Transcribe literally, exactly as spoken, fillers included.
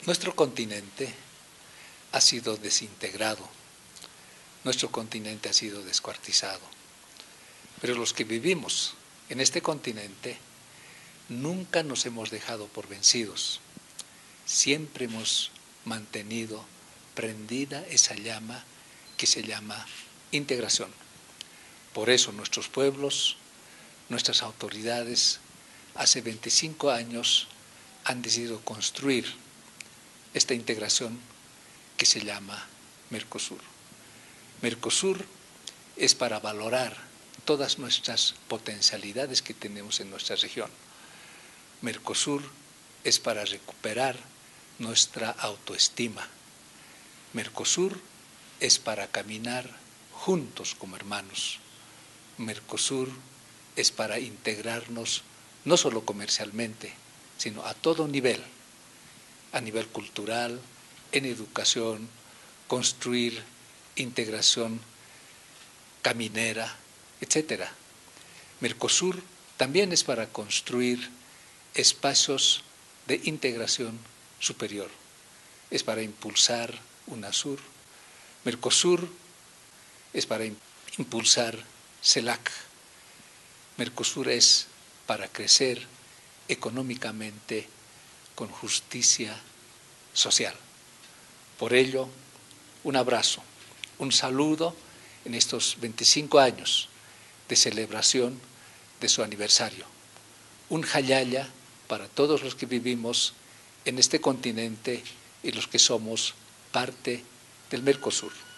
Nuestro continente ha sido desintegrado, nuestro continente ha sido descuartizado, pero los que vivimos en este continente nunca nos hemos dejado por vencidos, siempre hemos mantenido prendida esa llama que se llama integración. Por eso nuestros pueblos, nuestras autoridades, hace veinticinco años han decidido construir esta integración que se llama Mercosur. Mercosur es para valorar todas nuestras potencialidades que tenemos en nuestra región. Mercosur es para recuperar nuestra autoestima. Mercosur es para caminar juntos como hermanos. Mercosur es para integrarnos no solo comercialmente, sino a todo nivel, a nivel cultural, en educación, construir integración caminera, etcétera. Mercosur también es para construir espacios de integración superior, es para impulsar UNASUR. Mercosur es para impulsar CELAC. Mercosur es para crecer económicamente con justicia social. Por ello, un abrazo, un saludo en estos veinticinco años de celebración de su aniversario. Un hayaya para todos los que vivimos en este continente y los que somos parte del Mercosur.